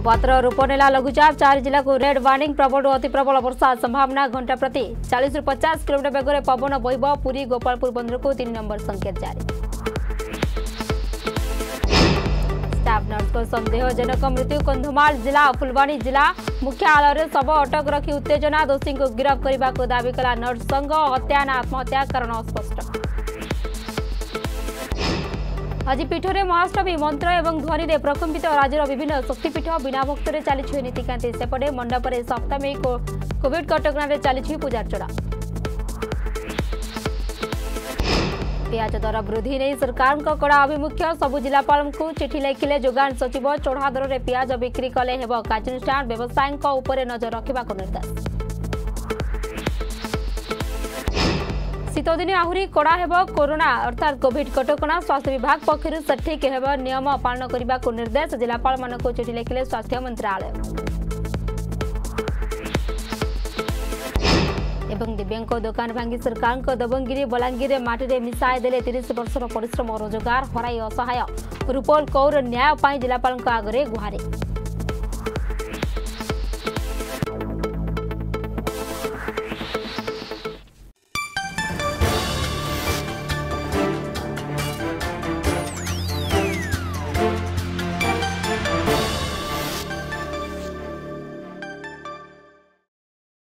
कुआपतर रूप नेला लघुचाप 4 जिला को रेड वार्निंग प्रबल अति प्रबल वर्षा संभावना घंटा प्रति 40 ରୁ 50 किलोमीटर बेगर पवन बहिब पुरी गोपालपुर बंदर को 3 नंबर संकेत जारी। स्टाफ नर्स को संदेहजनक मृत्यु कंधमाल जिला फुलवाणी जिला मुख्यालय शव अटक रखी उत्तेजना दोषी को गिरफ्त करने को दावी कला नर्स संघ हत्या ना आत्महत्या कारण अस्पष्ट। आज पीठरे महाअष्टमी मंत्र एवं ध्वनि रे प्रकम्पित राज्यर विभिन्न शक्तिपीठ बिना भक्तरे चली नीतिकांति सेपटे मंडप रे सप्तमी कोविड कटकणा चली पूजार्चना। प्याज दर वृद्धि नहीं सरकार को कड़ा अभिमुख्य सबु जिलापाल को चिठी लिखिले जोगान सचिव चढ़ा दर रे प्याज बिक्री कले हेब कार्यानुष्ठान व्यवसायी उपरे नजर रखा निर्देश। शीतदिने आहुरी कड़ा हेब कोरोना अर्थात कोविड कटकणा स्वास्थ्य विभाग पक्षर सठिक हेब नियम पालन करने को निर्देश जिलापाल मान को चिठी लिखिले स्वास्थ्य मंत्रालय। एवं दिव्यांग दुकान भांगी सरकार दबंगिरी बलांगीर माटी मिसाई देले 30 वर्षर परिश्रम रोजगार हराई असहाय रूपल कौर न्याय जिलापाल आगे गुहारी।